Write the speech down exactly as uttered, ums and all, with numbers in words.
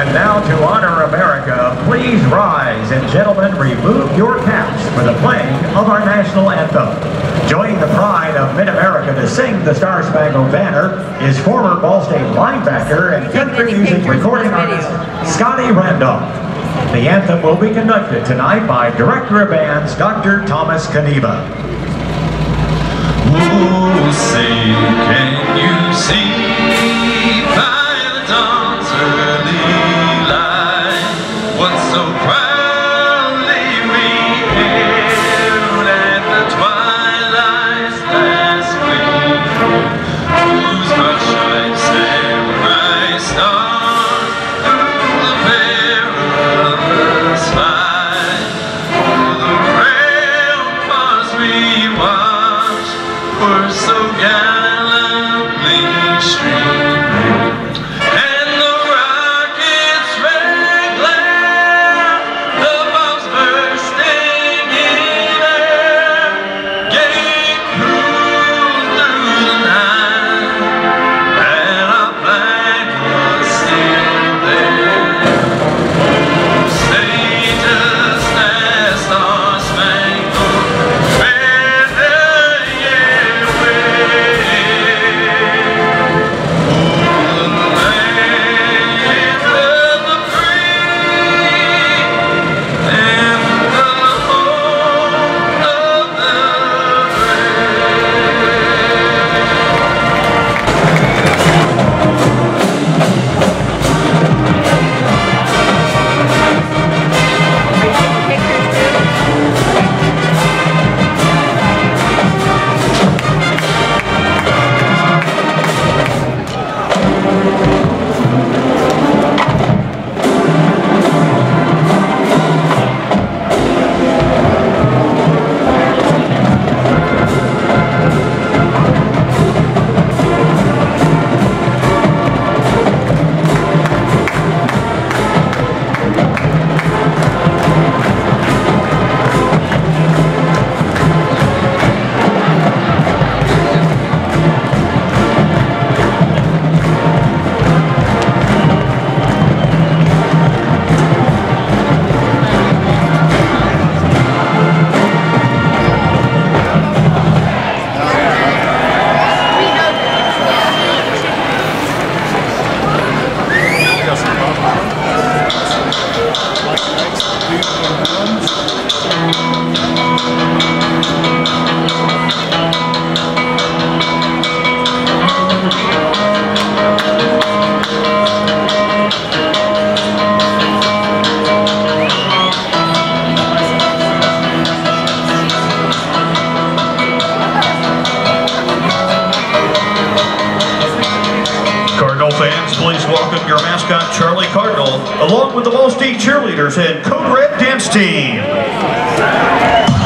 And now to honor America, please rise and gentlemen, remove your caps for the playing of our national anthem. Joining the pride of Mid-America to sing the Star Spangled Banner is former Ball State linebacker and country music recording artist Scotty Randolph. The anthem will be conducted tonight by Director of Bands, Doctor Thomas Kaniva. Oh, say, can you see by the dawn's early light what so proudly we hailed at the twilight's last gleam, whose broad stripes and bright stars through the perilous fight, oh, the ramparts we watched were so gallantly streaming, and the rockets' red glare, the bombs bursting in air, gave proof through the night that our flag was still there. Oh, say just as Star Spangled Banner, yeah, welcome your mascot, Charlie Cardinal, along with the Ball State cheerleaders and Code Red dance team.